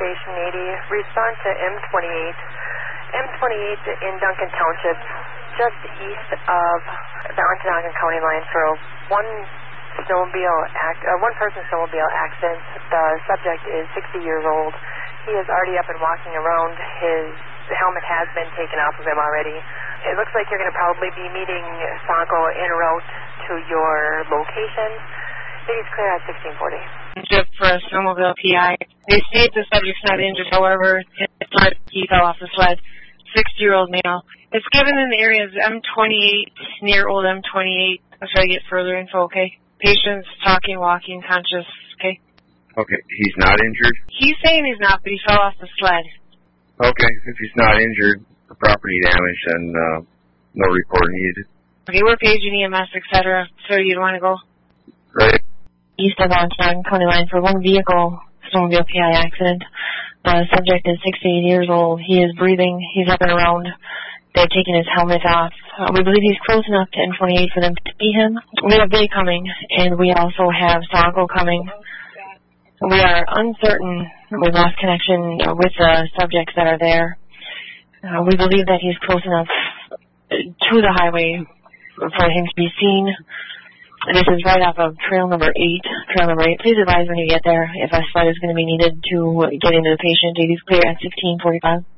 Station 80. Respond to M28. M28 in Duncan Township, just east of the Ontonagon County line for one person snowmobile accident. The subject is 60 years old. He is already up and walking around. His helmet has been taken off of him already. It looks like you're going to probably be meeting Saco en route to your location. It is clear at 1640. Just for a snowmobile PI. They state the subject's not injured, however, he fell off the sled. 60-year-old male. It's given in the areas M28, near old M28. I'll try to get further info, okay? Patients talking, walking, conscious, okay? Okay, he's not injured? He's saying he's not, but he fell off the sled. Okay, if he's not injured, the property damage, then no report needed. Okay, we're paging EMS, etc. So you'd want to go? Right. East of Ontonagon County line for one vehicle snowmobile PI accident. Subject is 68 years old. He is breathing. He's up and around. They're taking his helmet off. We believe he's close enough to N28 for them to see him. We have Bay coming, and we also have Saco coming. We are uncertain. We've lost connection with the subjects that are there. We believe that he's close enough to the highway for him to be seen. This is right off of trail number 8. Trail number 8. Please advise when you get there if a sled is going to be needed to get into the patient. It is clear at 1645.